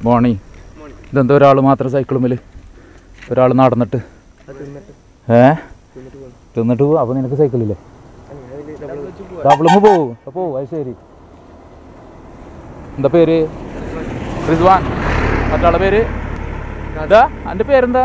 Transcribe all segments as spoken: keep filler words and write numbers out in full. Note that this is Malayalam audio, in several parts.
മോർണിംഗ്. ഇതെന്താ ഒരാൾ മാത്രം സൈക്കിളുമ്മൽ, ഒരാൾ നടന്നിട്ട്? ഏ തിന്നിട്ട് പോവും. അപ്പോൾ നിനക്ക് സൈക്കിളില്ലേ? ഡബിളുമ്മ പോവും. അപ്പോൾ അത് ശരി. എന്താ പേര്? റിസ്വാൻ. മറ്റാളെ പേര് എന്താ? എൻ്റെ പേരെന്താ?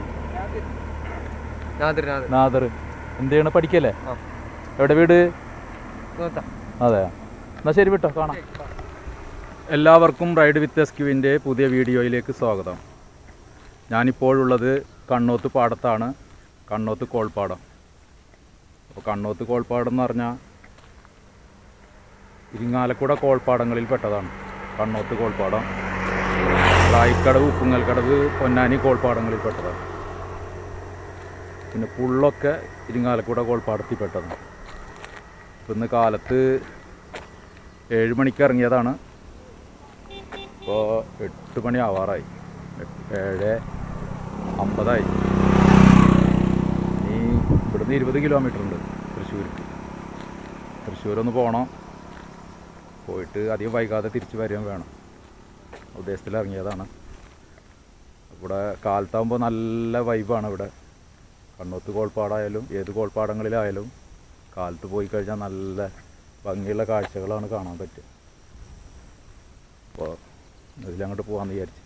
നാദർ. എന്ത് ചെയ്യണം? പഠിക്കല്ലേ? എവിടെ വീട്? അതെ. എന്നാൽ ശരി വിട്ടോ, കാണാം. എല്ലാവർക്കും റൈഡ് വിത്ത് എസ് ക്യൂവിൻ്റെ പുതിയ വീഡിയോയിലേക്ക് സ്വാഗതം. ഞാനിപ്പോഴുള്ളത് കണ്ണോത്ത് പാടത്താണ്, കണ്ണോത്ത് കോൾപ്പാടം. അപ്പോൾ കണ്ണോത്ത് കോൾപ്പാടം എന്ന് പറഞ്ഞാൽ ഇരിങ്ങാലക്കുട കോൾപ്പാടങ്ങളിൽ പെട്ടതാണ് കണ്ണോത്ത് കോൾപ്പാടം. റായിക്കടവ്, ഉപ്പുങ്ങൽക്കടവ്, പൊന്നാനി കോൾപ്പാടങ്ങളിൽ പെട്ടതാണ്. പിന്നെ പുള്ളൊക്കെ ഇരിങ്ങാലക്കുട കോൾപ്പാടത്തിൽ പെട്ടതാണ്. ഇപ്പം ഇന്ന് കാലത്ത് ഏഴ് മണിക്ക് ഇറങ്ങിയതാണ്. ഇപ്പോൾ എട്ട് മണി ആവാറായി, ഏഴ് അമ്പതായി. ഇനി ഇവിടുന്ന് ഇരുപത് കിലോമീറ്റർ ഉണ്ട് തൃശ്ശൂർക്ക്. തൃശ്ശൂരൊന്ന് പോകണം. പോയിട്ട് അധികം വൈകാതെ തിരിച്ച് വരികയും വേണം. ഉദ്ദേശത്തിൽ ഇറങ്ങിയതാണ്. ഇവിടെ കാലത്താകുമ്പോൾ നല്ല വൈബാണ്. ഇവിടെ കണ്ണോത്ത് കോൾപ്പാടായാലും ഏത് കോൾപ്പാടങ്ങളിലായാലും കാലത്ത് പോയി കഴിഞ്ഞാൽ നല്ല ഭംഗിയുള്ള കാഴ്ചകളാണ് കാണാൻ പറ്റുക. അപ്പോൾ അതിലങ്ങോട്ട് പോകാമെന്ന് വിചാരിച്ചു.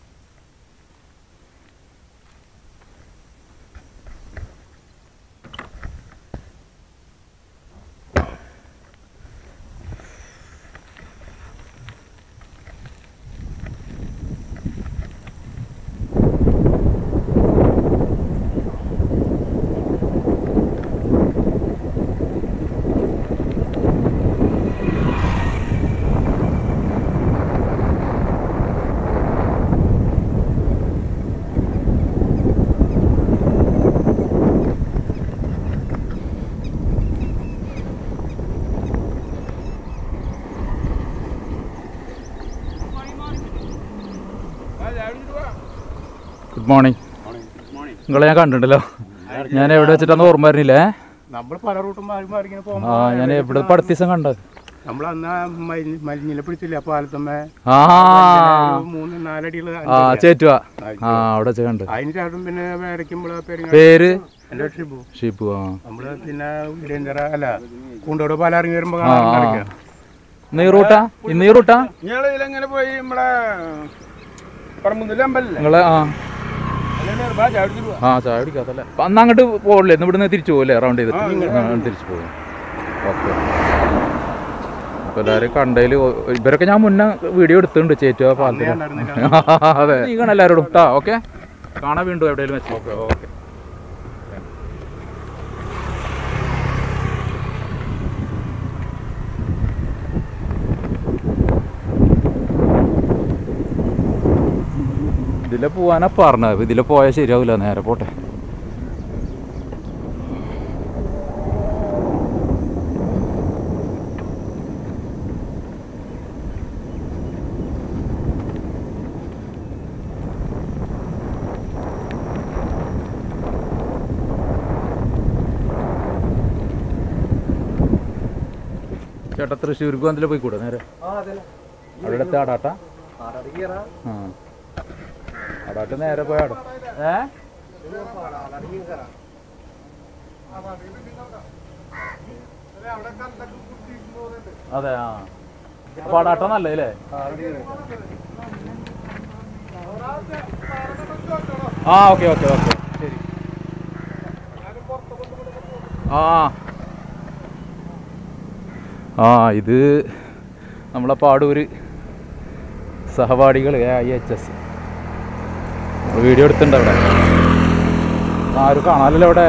Good morning. നിങ്ങളെ ഞാൻ കണ്ടിട്ടുണ്ടല്ലോ. ഞാൻ എവിടെ വെച്ചിട്ടാന്ന് ഓർമ്മ വരുന്നില്ലേ? ആ ഞാൻ എവിടെ അടുത്ത ദിവസം കണ്ടത്? ആ ചേറ്റുവാ. ആ അവിടെ വെച്ച് കണ്ട്. പേര് ഷിബു. ആ ഇന്ന് ഈ റൂട്ടാ? ഇന്ന് ഈ റൂട്ടാ നിങ്ങളെ? ആ ആ ചായ കുടിക്കാത്തല്ലേ? അന്ന് അങ്ങോട്ട് പോകില്ലേ? ഇന്ന് ഇവിടുന്ന് തിരിച്ചു പോകില്ലേ? റൗണ്ട് ചെയ്തിട്ട് തിരിച്ചു പോകും. ഓക്കെ. അപ്പോൾ എല്ലാവരും കണ്ടതിൽ ഇവരൊക്കെ ഞാൻ മുന്നേ വീഡിയോ എടുത്തിട്ടുണ്ട് ചേറ്റുവ പാലത്തിന്. അതെ നീ കാണാം എല്ലാവരോടും കേട്ടോ. ഓക്കെ, കാണാൻ വീണ്ടും എവിടെയെങ്കിലും വെച്ച്. Okay okay. ഇതിലെ പോവാനാ പറഞ്ഞത്. ഇതിലെ പോയാൽ ശരിയാവില്ല, നേരെ പോട്ടെ. ചേട്ടാ തൃശ്ശൂർക്ക് വന്നില്ല പോയിക്കൂടെ നേരെ? അവിടെ ആടാട്ട. ആ അടാട്ട് നേരെ പോയാടോ. ഏ അതെ. ആ പാടാട്ട നല്ലേ? ആ ഓക്കെ ഓക്കെ ഓക്കെ ശരി. ആ ആ ഇത് നമ്മളെ പാടൂര് സഹപാഠികൾ ഐ എച്ച് എസ് വീഡിയോ എടുത്തിട്ടുണ്ട്. അവിടെ ആരും കാണാനല്ലോ അവിടെ.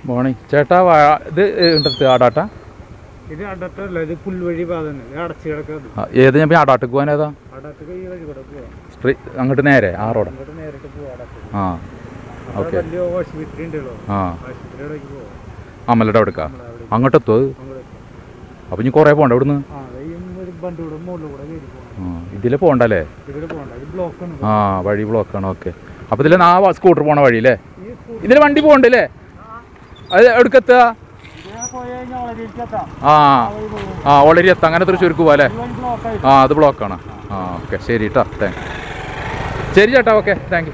മോർണിംഗ് ചേട്ടാ. ഇത് ഉണ്ടത് ആടാട്ട? ഇത് അടട്ടല്ല, ഇത് പുൽവഴി പാതന്നെ, അടച്ചു കിടക്കാതെ. ഏത് ഞാൻ ആടാട്ടക്ക് പോകാൻ? ഏതാ ഈ വഴി കൂടെ പോവാം, അങ്ങോട്ട് നേരെ ആ റോഡ്? നേരിട്ട് പോവാം. ആ ഓക്കെ. ആശുപത്രി ഉണ്ടല്ലോ, ആ ആശുപത്രിയിലേക്ക് പോവാം. അമ്മലയുടെ അവിടെ അങ്ങോട്ട് എത്തുമോ? അപ്പം ഇനി കുറേ പോകണ്ട ഇവിടുന്ന്? ഇതിൽ പോകണ്ടല്ലേ? ആ വഴി ബ്ലോക്കാണ്. ഓക്കെ. അപ്പം ഇതിൽ ആ സ്കൂട്ടർ പോണ വഴി അല്ലേ? ഇതിൽ വണ്ടി പോകണ്ടല്ലേ? അത് എവിടേക്കെത്തുക? ആ ആ ഓളരി എത്താം. അങ്ങനെ തൃശ്ശൂർക്ക് പോവാ അല്ലേ? ആ അത് ബ്ലോക്കാണ്. ആ ഓക്കെ ശരി കേട്ടോ. താങ്ക് ശരി ചേട്ടാ. Okay thank you.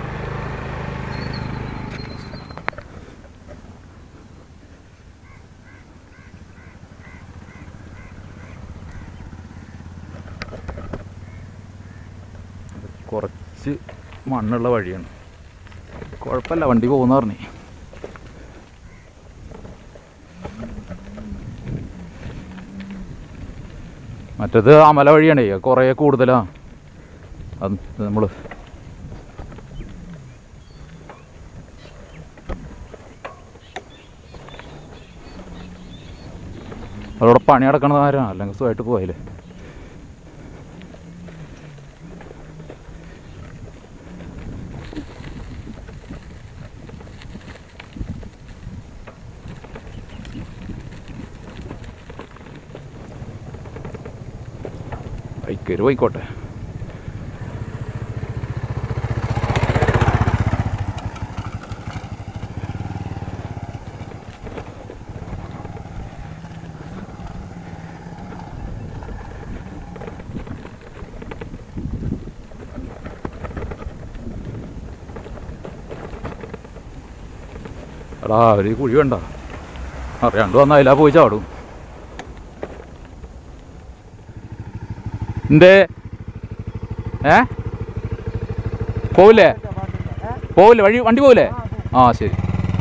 കുറച്ച് മണ്ണുള്ള വഴിയാണ്, കുഴപ്പമില്ല, വണ്ടി പോകുന്ന പറഞ്ഞേ. മറ്റേത് അമല വഴിയാണേ, കുറേ കൂടുതലാണ്. അത് നമ്മൾ അതോടെ പണി നടക്കണത് ആരാണ്? അല്ലെങ്കിൽ സുഖമായിട്ട് പോയാലേ. ബൈക്കേര് പോയിക്കോട്ടെ. എടാ ഒരു കുഴി വേണ്ട, അറിയാണ്ട് വന്നാൽ അതിലാ പോയി ചാടും. എന്തേ? ഏ പോവില്ലേ? പോവില്ലേ? വഴി വണ്ടി പോവില്ലേ? ആ ശരി.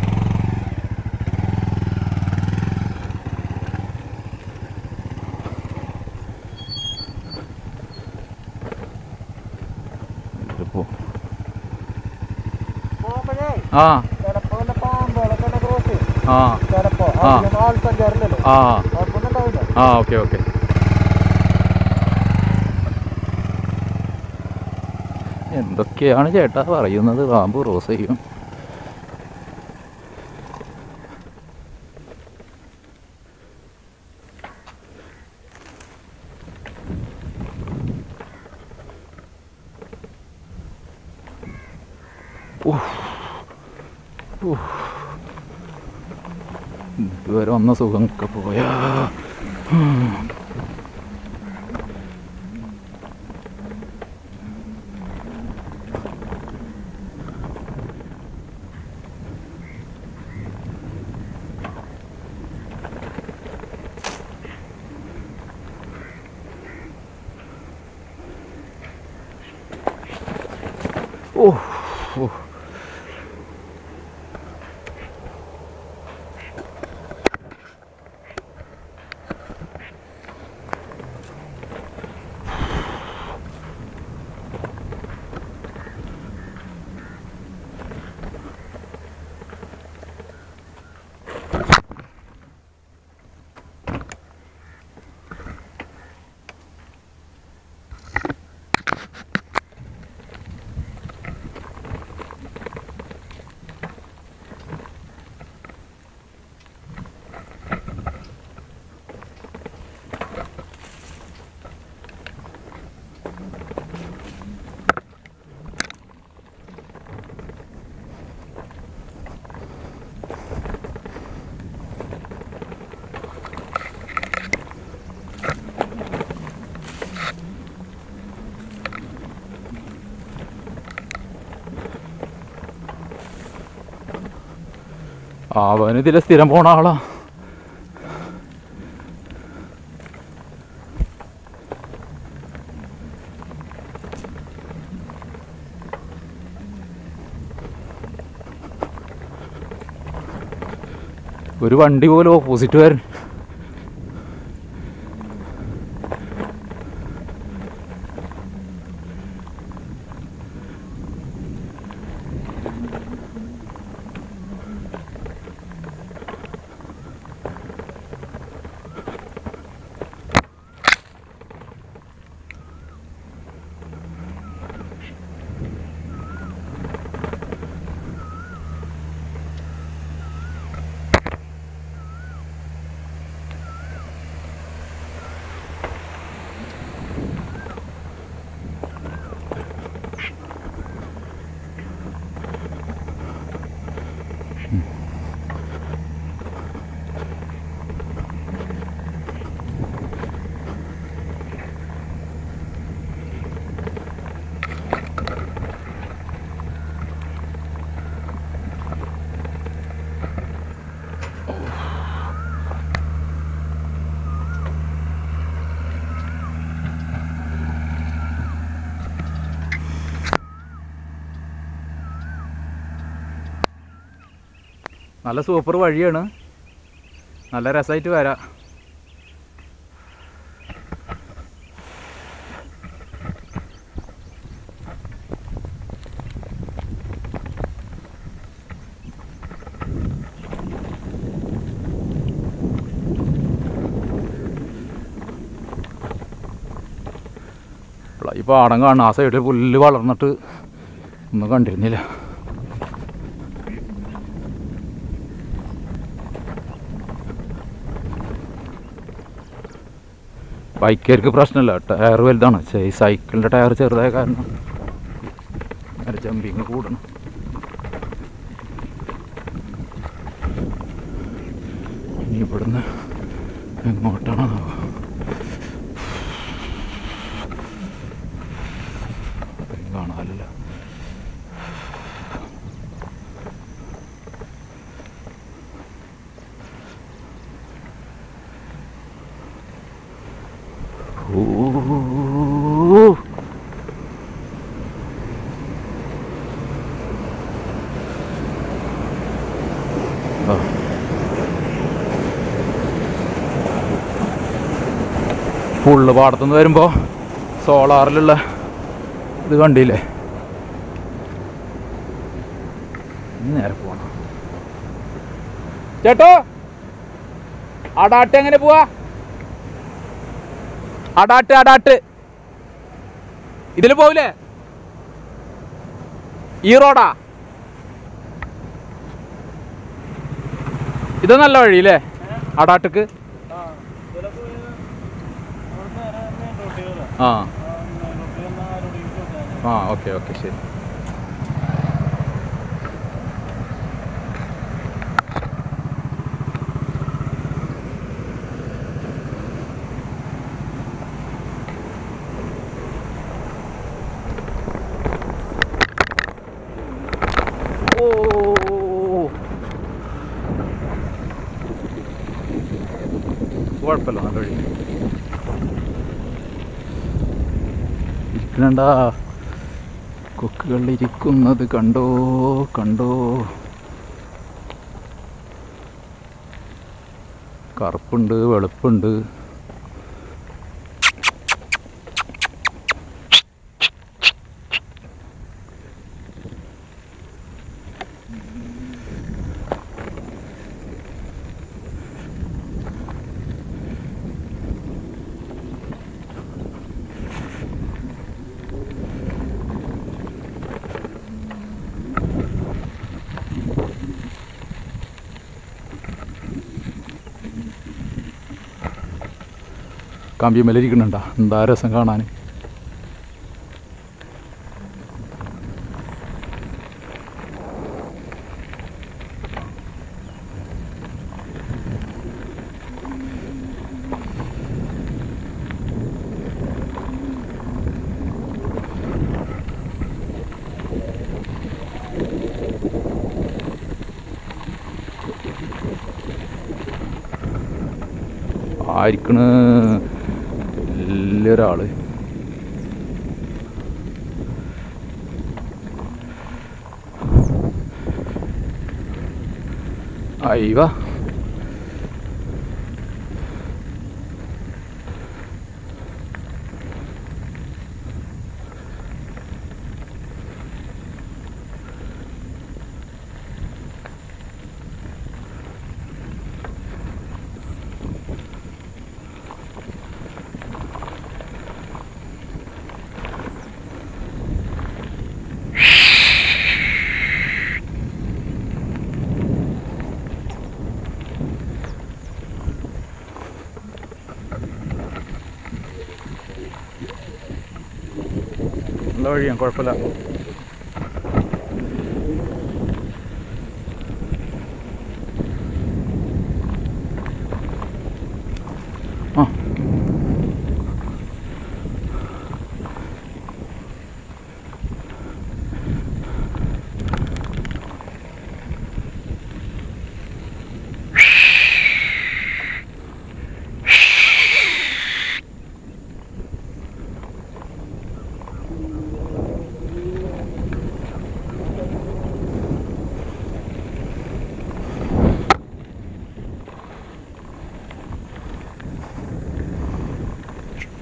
ആ ആ ആ ആ ഓക്കെ ഓക്കെ. എന്തൊക്കെയാണ് ചേട്ടാ പറയുന്നത്? പാമ്പ് ക്രോസ് ചെയ്യും. ഇതുവരെ വന്ന സുഖമൊക്കെ പോയാ. ഓ ഓ അവനിതിലെ സ്ഥിരം പോണ ആളാ. ഒരു വണ്ടി പോലും ഓപ്പോസിറ്റ് വരും. നല്ല സൂപ്പർ വഴിയാണ്, നല്ല രസമായിട്ട് വരാം. ഈ പാടം കാണും, ആ സൈഡിൽ പുല്ല് വളർന്നിട്ട് ഒന്നും കണ്ടിരുന്നില്ല. ബൈക്കുകാർക്ക് പ്രശ്നമില്ല, ടയർ വലുതാണ്. ഈ സൈക്കിളിൻ്റെ ടയർ ചെറുതായ കാരണം നേരെ ജമ്പിങ് കൂടണം. ഇനി ഇവിടുന്ന് എങ്ങോട്ടാണോ കാണാനില്ല. ഫുള്ള് പാടത്തുനിന്ന് വരുമ്പോൾ സോളാറിലുള്ള ഇത് കണ്ടില്ലേ. നേരെ പോണം. ചേട്ടോ അടാട്ട് എങ്ങനെ പോവാ? അടാട്ട് അടാട്ട് ഇതിൽ പോവില്ലേ? ഈ റോഡാ ഇത്? നല്ല വഴിയില്ലേ അടാട്ടക്ക്? ആ ആ ഓക്കെ ഓക്കെ ശരി. കുഴപ്പമില്ല, നല്ല വഴി. ഇരിക്കണണ്ട, കൊക്കുകൾ ഇരിക്കുന്നത് കണ്ടോ കണ്ടോ. കറുപ്പുണ്ട്, വെളുപ്പുണ്ട്. കമ്പിമേലിരിക്കണുണ്ട, എന്താ രസം കാണാൻ. ആയിരിക്കണ് വലിയൊരാള്. അയ്യവ നല്ല വഴിയാണ്, കുഴപ്പമില്ല. ആ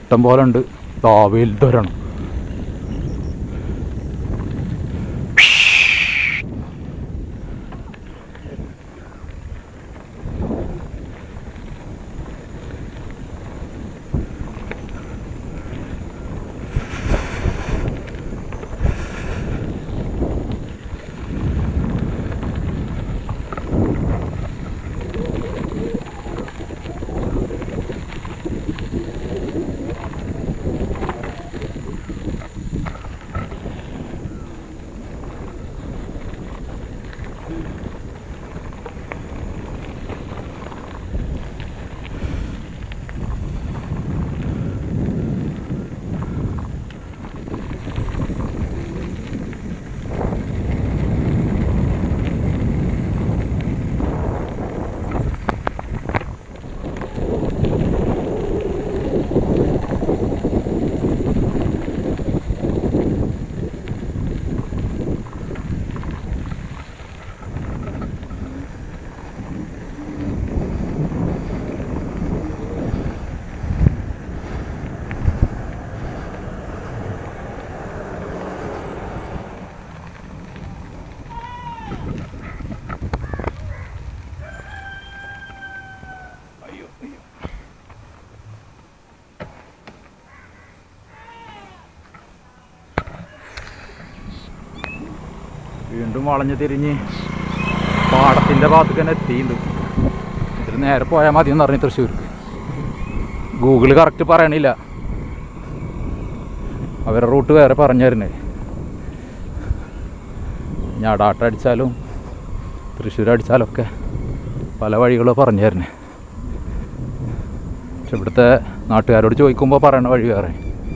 ഇഷ്ടം പോലെ ഉണ്ട്. വലുതൊരെണ്ണം. വീണ്ടും വളഞ്ഞ് തിരിഞ്ഞ് പാടത്തിൻ്റെ ഭാഗത്തേക്ക് തന്നെ എത്തിയിട്ടുണ്ട്. ഇതിൽ നേരെ പോയാൽ മതി എന്ന് പറഞ്ഞു തൃശ്ശൂർക്ക്. ഗൂഗിൾ കറക്റ്റ് പറയണില്ല, അവരുടെ റൂട്ട് വേറെ പറഞ്ഞു തരുന്നേ. ഞാടാട്ട അടിച്ചാലും തൃശ്ശൂർ അടിച്ചാലൊക്കെ പല വഴികളും പറഞ്ഞു തരുന്നേ. പക്ഷെ ഇവിടുത്തെ നാട്ടുകാരോട് ചോദിക്കുമ്പോൾ പറയണ വഴി വേറെ.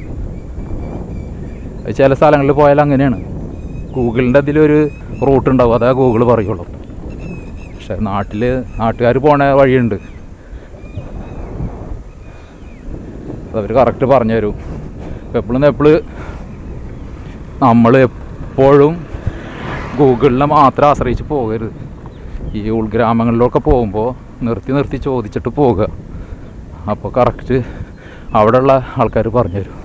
ചില സ്ഥലങ്ങളിൽ പോയാൽ അങ്ങനെയാണ്, ഗൂഗിളിൻ്റെ അതിലൊരു റൂട്ട് ഉണ്ടാവും, അതേ ഗൂഗിൾ പറയുള്ളൂ. പക്ഷെ നാട്ടിൽ നാട്ടുകാർ പോണ വഴിയുണ്ട്, അവർ കറക്റ്റ് പറഞ്ഞു തരും. എപ്പോഴും എപ്പോഴും നമ്മൾ എപ്പോഴും ഗൂഗിളിനെ മാത്രം ആശ്രയിച്ച് പോകരുത്. ഈ ഉൾഗ്രാമങ്ങളിലൊക്കെ പോകുമ്പോൾ നിർത്തി നിർത്തി ചോദിച്ചിട്ട് പോകുക. അപ്പോൾ കറക്റ്റ് അവിടെയുള്ള ആൾക്കാർ പറഞ്ഞു തരും.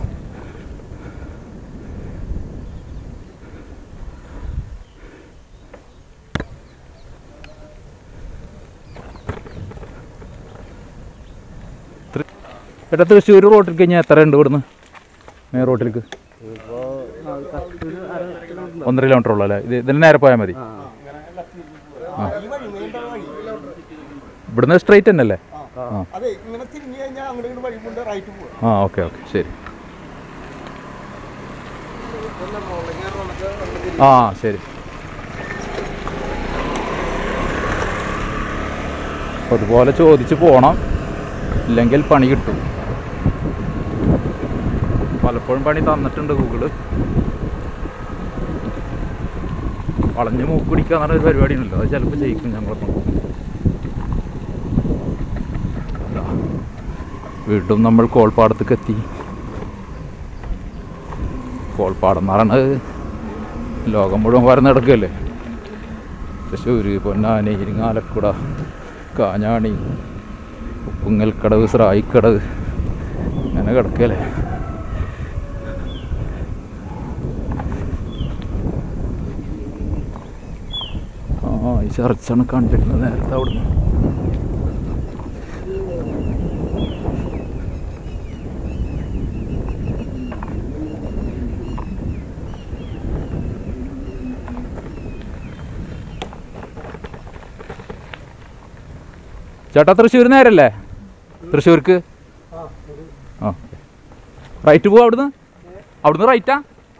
ചേട്ടാ തൃശ്ശൂർ റോട്ടിൽ കഴിഞ്ഞാൽ എത്ര ഉണ്ട് ഇവിടുന്ന് മെയിൻ റോട്ടിലേക്ക്? ഒന്നര കിലോമീറ്റർ ഉള്ളൂ അല്ലേ? ഇത് ഇതിന് നേരെ പോയാൽ മതി. ആ ഇവിടുന്ന് സ്ട്രെയിറ്റ് തന്നെ അല്ലേ? ആ ഓക്കെ ഓക്കെ ശരി. ആ ശരി. അതുപോലെ ചോദിച്ച് പോകണം, ഇല്ലെങ്കിൽ പണി കിട്ടും. പലപ്പോഴും പണി തന്നിട്ടുണ്ട് ഗൂഗിള്. വളഞ്ഞ് മൂക്ക് പിടിക്കുക എന്ന് പറഞ്ഞൊരു പരിപാടി ഉണ്ടല്ലോ, അത് ചിലപ്പോൾ ജയിക്കും ഞങ്ങളൊക്കെ. വീണ്ടും നമ്മൾ കോൾപ്പാടത്തേക്ക് എത്തി. കോൾപ്പാടം എന്ന് പറയുന്നത് ലോകം മുഴുവൻ വരുന്ന കിടക്കുകയല്ലേ. തൃശ്ശൂർ, പൊന്നാനി, ഇരിങ്ങാലക്കുട, കാഞ്ഞാണി, ഉപ്പുങ്ങൽക്കടവ്, സ്രായിക്കടവ്, അങ്ങനെ കിടക്കുകയല്ലേ. ആ ഈ ചർച്ചാണ് കണ്ടിരുന്നത് നേരത്തെ അവിടുന്ന്. ചേട്ടാ തൃശ്ശൂർ നേരല്ലേ? തൃശ്ശൂർക്ക് ആ റൈറ്റ് പോവാ അവിടുന്ന്? അവിടുന്ന് റൈറ്റാ?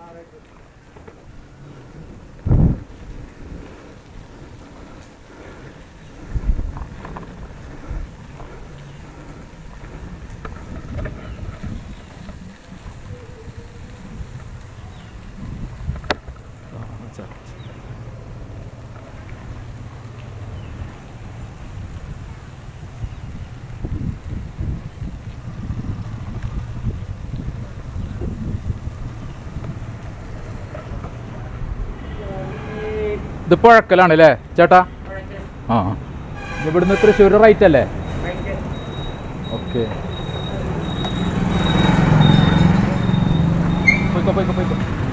ഇത് പുഴക്കലാണ് അല്ലേ ചേട്ടാ? ആ ഇവിടുന്ന് തൃശ്ശൂർ റൈറ്റ് അല്ലേ? ഓക്കെ. പോയിക്കോ പോയിക്കോ പോയിക്കോ.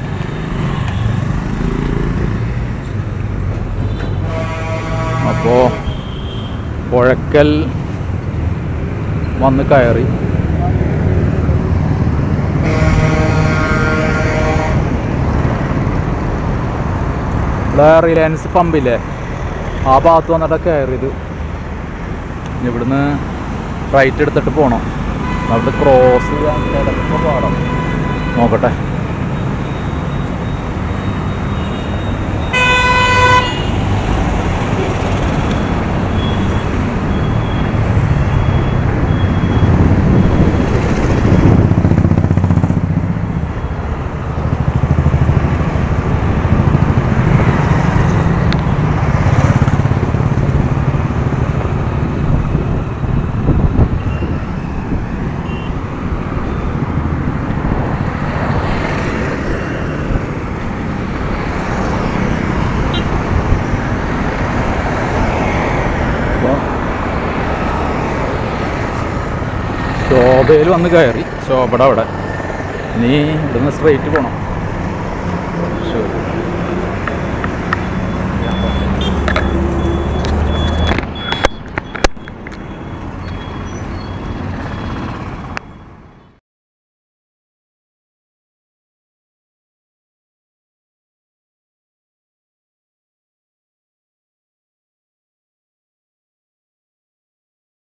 അപ്പോൾ പുഴക്കൽ വന്ന് കയറി. ഇവിടെ റിലയൻസ് പമ്പില്ലേ, ആ ഭാഗത്ത് വന്നിട്ട് കയറിയത്. ഇവിടുന്ന് റൈറ്റ് എടുത്തിട്ട് പോകണം. അവിടെ ക്രോസ് കിടക്കുമ്പോൾ പാടാം. നോക്കട്ടെ. ശോഭയിൽ വന്ന് കയറി. ശോഭയുടെ അവിടെ. ഇനി ഇവിടുന്ന് സ്ട്രെയിറ്റ് പോകണം. ശരി.